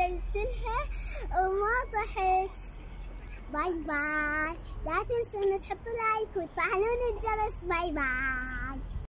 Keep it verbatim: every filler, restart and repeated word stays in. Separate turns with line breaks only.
قلت لها وما طحت. باي باي، لا تنسون تحطوا لايك وتفعلون الجرس. باي باي.